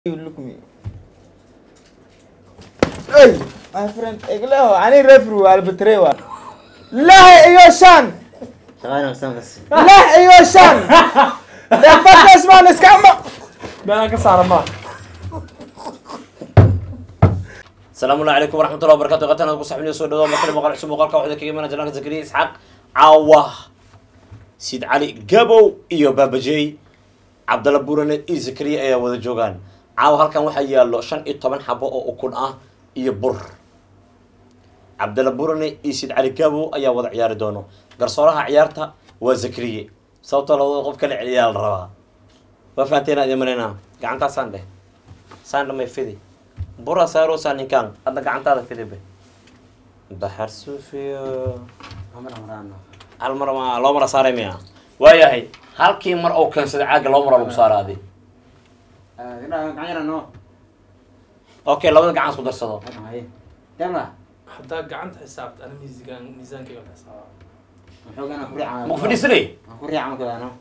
You look me. Hey, my friend, اقلعه عني رفرو على البتريوة. لا ايوشان. ثواني استنى بس. لا ايوشان. لا فتح اسمع نسكامة. ما كسر ما. السلام عليكم ورحمة الله وبركاته. قتنا نقول صاحبنا يسود دوام مثل مقال حسب مقال كواحد كيما جناك زكريا إسحاق عواه سيد علي جابو إيو بابا جي عبد الله بورن إي زكريا إيو وذا جوجان عاو هالكان waxaa yaalo 15 xabo oo ukun ah iyo bur Abdalla Burane iyo Sid Ali Gabo ayaa wada ciyaari doono garsooraha ciyaarta waa Zakriye sababtoo loo qof kale ciyaar rabaa wa faanteena idimarina gacanta saandhe may fidi bura saaro saaninkan hadda gacantaada fidibe bahar suufiyo almarama loo mara saareemaya waayahay halkii mar oo kansada caaga loo mara lagu saaraadi اوكي لو بدك عن صدر صدر يلا حتى قعنت حسابت انا ميزان كيف حساب حوغنا كوريا مخفدي سري كوريا عم كذا انا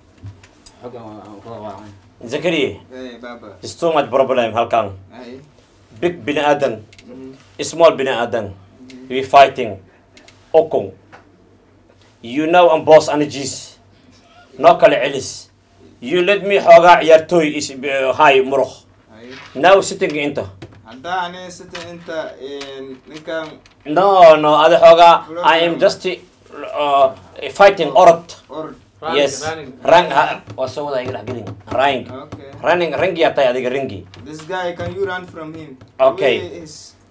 زكريا ايه بابا so much problem هالكان اي big بني ادم small بني ادم we fighting اوكم you know I'm boss energies نوكل علس you let me حوغا عيارتوي هاي مرخ now sitting انت هدا أنا ست أنت نكان no هذا حوغا I am just fighting orot yes rank وسو ذا يقول قلين rank running يا تاي هذا رينجي this guy can you run from him okay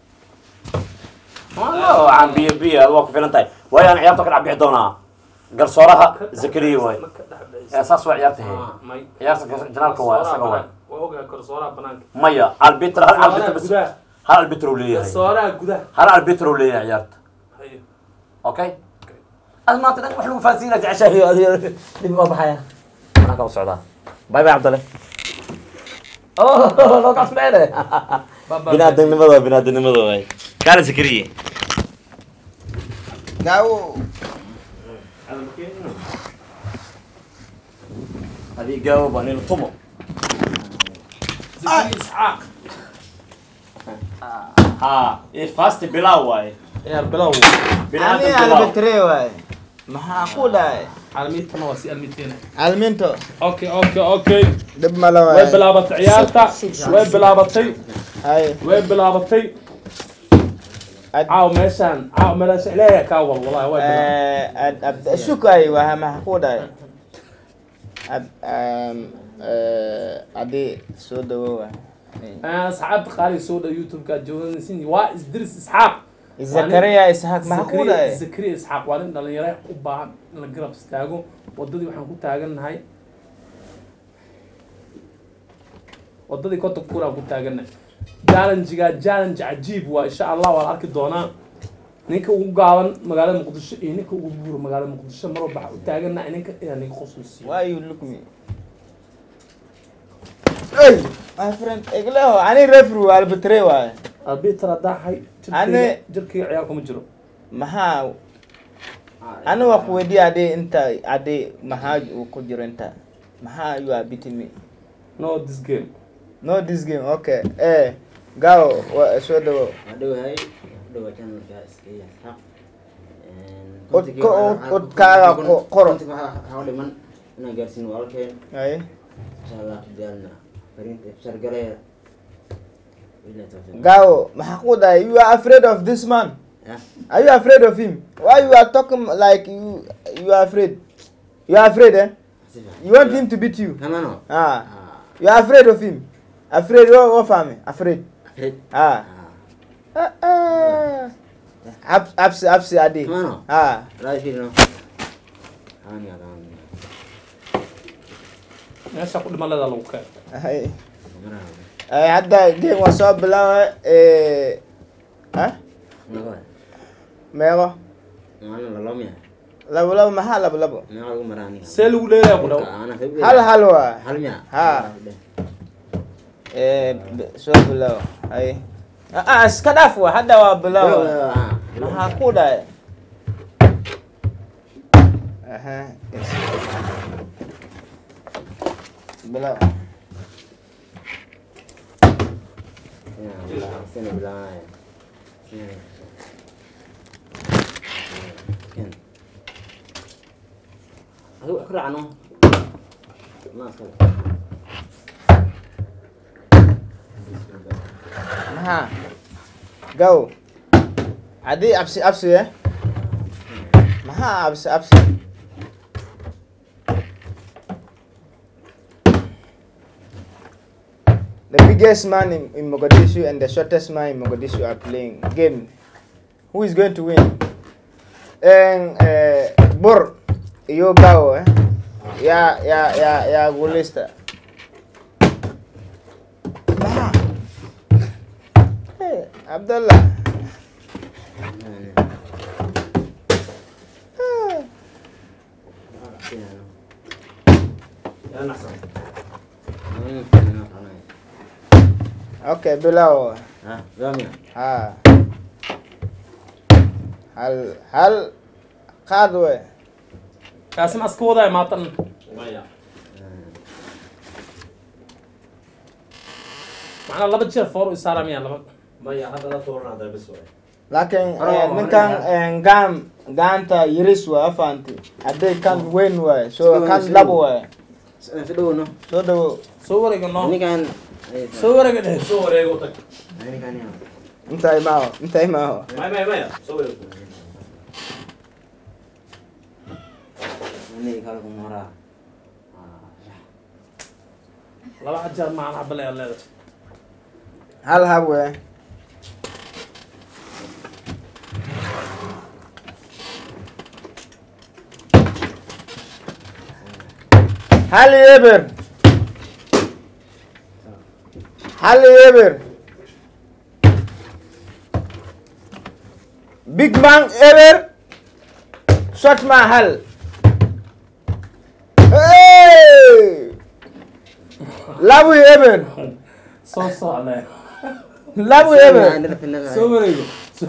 والله عم بي الوقت فعلا تاي ويا أنا عيارتك العب يحضونا قرصورها زكريا وي أساس وعيارته هي عيارتك جنالك هو أساس هو وهو كرسورة بنانك مايا البتر هل البتر بس هل البتر وليه كرسورة جودة هل البتر وليه عيارت أيوه أوكي أنا تدق وحلو فازينة عشان هي ما بحياة أنا كم سعداء باي باي عبد الله أوه لو قص بعده بنادم نمضوا كان زكريا جاو هذه جاوب عن الطمو زكريا إسحاق إيه فاست بلاوي يا بلاو أنا على البتريوة ما هقولها على 100 تنواسي 200 المنتو اوكي دب ملوى وين بلابط عيالتا وين بلابطي هاي وين بلابطي عاو ميشان عاو ملاش عليها كا والله وين أبدأ شكاي وها ما هقولها أدي سودو أصحاب خالي سودا يوتيوب كجوان سيني وايز درس إسحاق زكريا إسحاق ما هقولها زكريا إسحاق وارن دلني يريح وبان نقرب استاجو وددي وحنا كنت تاجن هاي وددي كنت كورا كنت تاجن جالنج عجيب وإن شاء الله والأرك دونا نيك وقاون مقالة مقدسة نيك وبور مقالة مقدسة مربع تاجنا نيك يعني خصوصي Why you look me? Hey, my friend, اقلعه عني رفرو على البتريوة. البيت ترى داحي أنا جركي عيالكم يجروا مها أنا وقودي عدي أنت عدي مها وكجر أنت مها you are beating me. no this game okay. Go so do. Aduh hai, aduh kan guys kayak hak. Ut kara koro. How the man nagar sin walken. Ay. Salah dialna. Perintah sargara. Go mahakuda, you are afraid of this man. Yeah. Are you afraid of him? Why you are talking like you are afraid? You are afraid, eh? You want him to beat you? No. You are afraid of him? Afraid what family? Afraid. Absi adi. No. Right here no. Ani ada. ايش اقول ما لا لو كان هاي هذا جيم وصاب بلا ها ميغا Mana lalom ya? لو محل لبو Ini aku merani. سلو ليه يا ابو هل حلوة Halnya. ها صاب بلا هاي اسكدافو هذا بلا ما هكودا اها بلا سنة بالله هو أكره عنه ما أصله Maha. Go. Adi absi ya. Maha absi. The biggest man in Mogadishu and the shortest man in Mogadishu are playing game. Who is going to win? And Bor, yo gao ya gulista. Maha. Hey, Abdullah. Okay, below. هل قادوة قاسم اسكودا يا ماطن معنا لبا جير فور يسارا ميا لبا maya hadda la toorana hadda bas waay لكن ninkan gacanta yiris waa afaanti hadday kan weyn waay so kan labo waay سدوه soo dhawo soo wareega no ini kan soo wareega dheh soo wareego tag ini kan ya inta imaaho maya soo wareego ini kalau kumara laba jeer macna bal ay leedahay hal hab waay هل يبر big man ever shot my hal hey labu ever soo ale labu ever soo wareego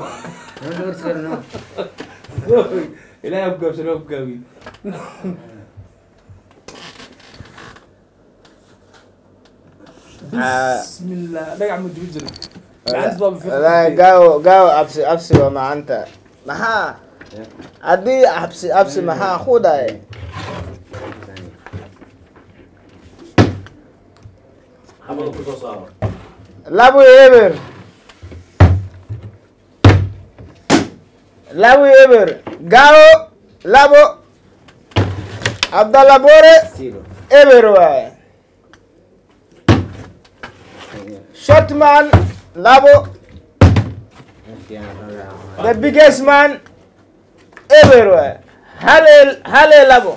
ilaahay ku gaabsano ku gaabi bismillah dhagax ma jibi jirin لا قاو أبسي وما أنت محا أدي أبسي محا خوداي xabal ku soo saaro لابو يبر قاو لابو عبد الله بوري إبر واي Shotman Labo, the biggest man everywhere. Hale Labo.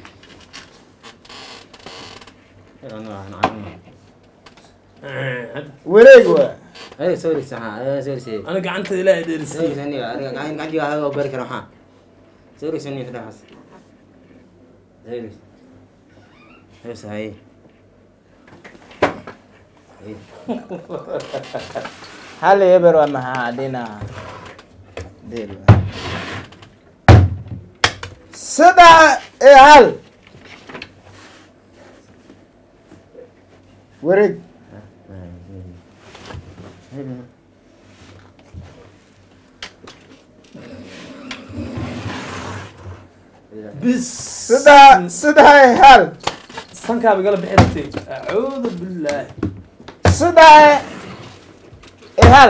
Where اي سوري صح سوري انا قعدت الى درسي سوري ثانية انا قاعد هذا بارك روحان سوري ثانية كده حس سوري ايش هاي Hale everywhere maha dina deal. Sada hal. Where بس سدا هل صنكا بقلب حيرتي اعوذ بالله سدا هل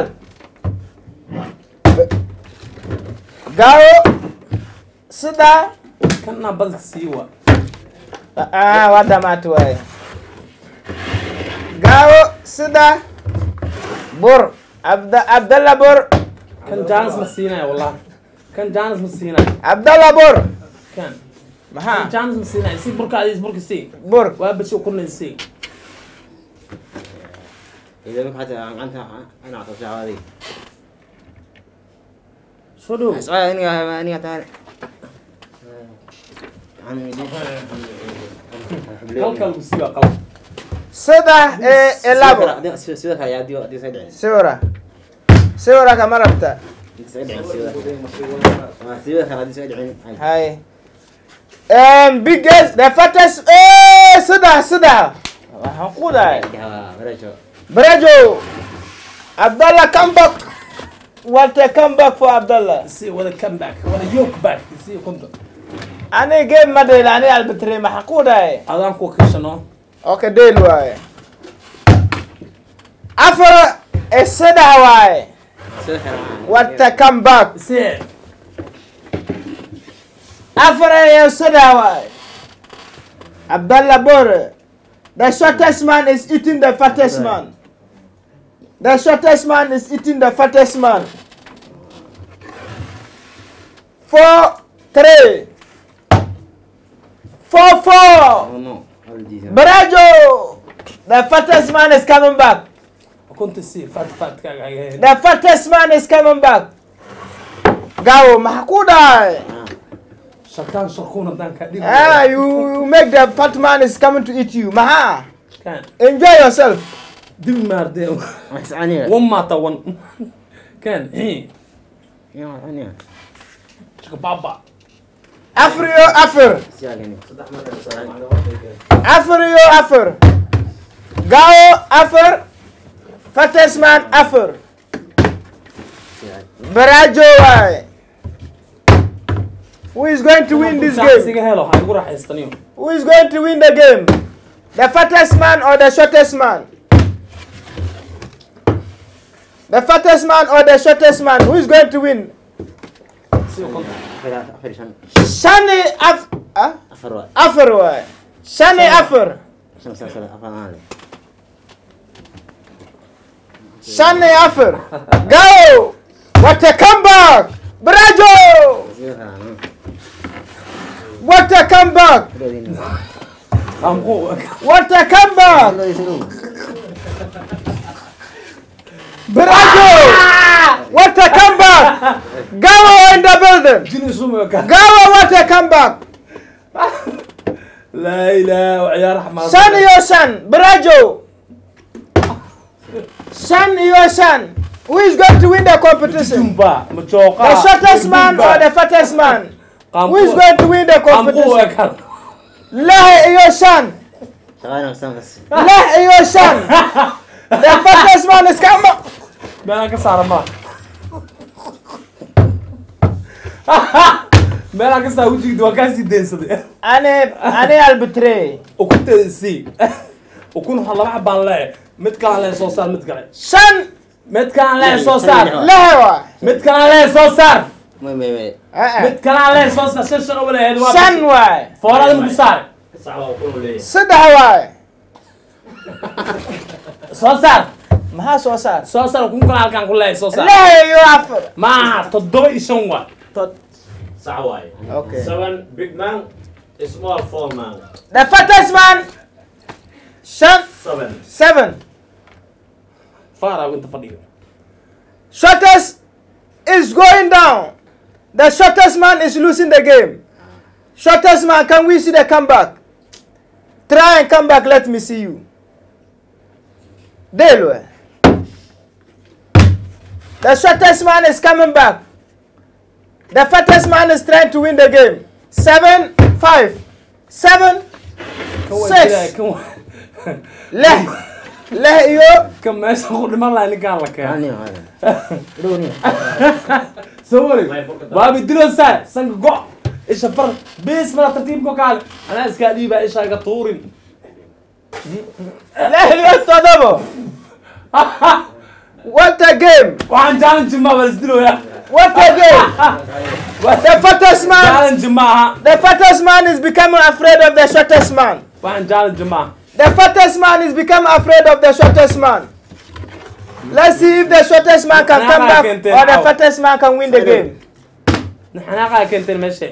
قاو سدا كنا بدك سيوا ودا ما توي قاو سدا بور عبد الله بور كان جانس مسينا والله كان جانس مسينا عبد الله بور كان ما جانس مسينا يصير برك عايز برك سي بور وابد شو كنا نسي اذا ما حتى انت انا اعطيك هذه شو دو سؤال اني تعال كل مسيوا قل سدا لابو سيدك يا ديو دي سيد سورة كما ربطة سيد سيدك هذه سيد هاي biggest the fattest سدا هنقول هاي برجو برجو Abdullah, come back. What a comeback for Abdullah. See what a comeback. What a yoke back. See كنت. أنا game ما ديل أنا البتري محقودة. هذا أنكو كشنو. Okay ديل واي. أفر السدع واي. What a comeback. See. أفر السدع واي. Abdullah Bor. The shortest man is eating the fattest man. The shortest man is eating the fattest man. 4-3. 4-4. Oh no. Barajo. The fattest man is coming back. كنت سي فات كاغا. The fattest man is coming back. Gao Mahakuda. شكان شكونا دان كدي. Ah, you make the fat man is coming to eat you. Maha. كان. Enjoy yourself. دم مارديو. اسعني. وما طون. كان هي. يا اسعني. شك بابا. Afrio Afir. اسعني. Afrio Afir. Gao Afir. Fattest man Afir. Barajo. Who is going to win this game? Who is going to win the game? The fattest man or the shortest man? The fattest man or the shortest man? Who is going to win? Shani Afar. Shani Afar. Shani Afar. Go! What a comeback! Brajo! What a comeback! What a comeback! Brajo! What a comeback! Gawa in the building! Gawa, what a comeback! لا إله وعيا رحمة. San Yosan, Brajo! San Yosan, who is going to win the competition? The shortest man or the fattest man? Who is going to win the competition? Lah Yosan! Lah Yosan! The fattest man is coming! ما كسر ما. ما كسر وجهي دوا كاسي دنسد. أنا البتري. وكنت سي. وكون حلا حبان لا. متكل على صوصار متكل. شن. متكل على صوصار. لا هو. متكل على صوصار. متكل متكل على صوصار شن ولا هدوا. شن واي. فورا المقصار. صدق واي. صوصار. ما صوصار. صوصار وكون كل كان كله صوصار. لا يعفر. ما تضوي يسوون. Sawai. Okay. 7 big man, a small 4 man. The fattest man. Shun. 7. فارا وانت فضيل. Shortest is going down. The shortest man is losing the game. Shortest man, can we see the comeback? Try and come back. Let me see you. Delaware. The shortest man is coming back. The fattest man is trying to win the game. 7, 5, 7, 6. لا يو كم ماشي خد مرة اللي قال لك يعني هذا روني سوري بابي دلو ساعة سنق قع إيش الفرق بس ما ترتيبكم قال أنا إسكالي بقى إيش هاي قطورين لا يو تضربه What a game! وعن جالن جماعة بس دلو يا What a game! The fattest man. جالن جماعة The fattest man is becoming afraid of the shortest man. وعن جالن جماعة The fattest man is becoming afraid of the shortest man. Let's see if the shortest man can come back or the fattest man can win the game. نحن قاعد كنت المشي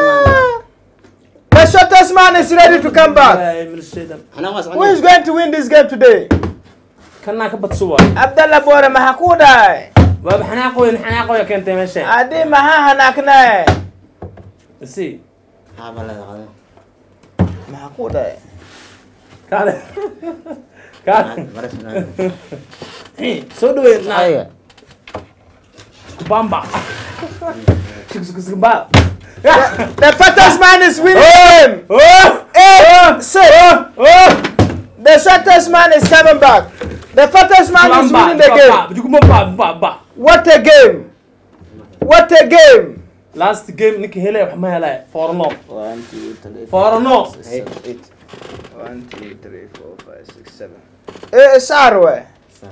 The shortest man is ready to come back. Who is going to win this game today? كنا كبت صور Abdullah Bore Mahakuda. باب حناقو يا كنت ماشي Adi Maha Hanakna. سي ها بلا هذا Mahakuda. كان برسنا سودو نا ايوه بامبا كسكسكبا The fattest man is winning. 8, 6. The shortest man is coming back. The fattest man is winning the game. What a game! What a game! Last game Nicky Hele Mahela for no. 1, 2, 3, For no. 8. 1, 2, 3, 4, 5, 6, 7. Sarwe.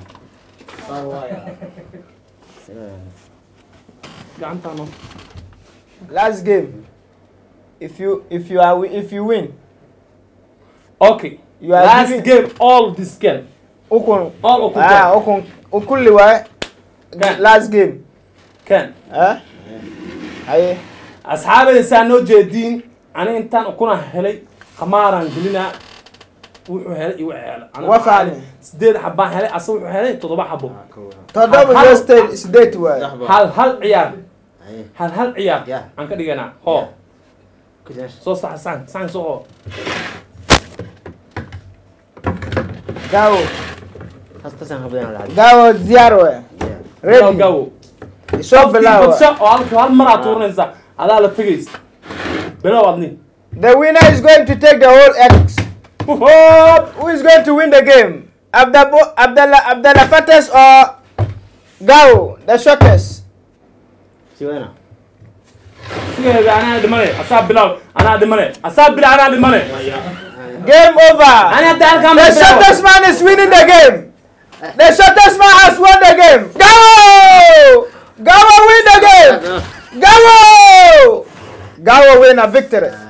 Last game. If you win. Okay. You are last giving... game all this game. Okun. All Okun. Okun. Okulli wa. Last game. Can. Aye. أصحاب الإنسان جدين أنا إنتان أكون هلي خمارا جلنا وهلي وهلي وفعل سديد حبان هلي أصوح هلي تضبع حبو تضبع جست سديد واي هل عيار هل عيار عن كده جنا هو صوص سان صو جاو زيارو ريدي جاو شوف بلاو هل مرة تورنزا هذا لا تجيس بلاو أبني. The winner is going to take the whole X. Who is going to win the game? Abdallah Fattest or Gao, the shortest? أنا أدي money. أصاب بلاو. أنا أدي money. أصاب بلا أنا أدي money. Game over. The shortest man is winning the game. The shortest man has won the game. Gao! Gao win the game. Gao! Gao win a victory.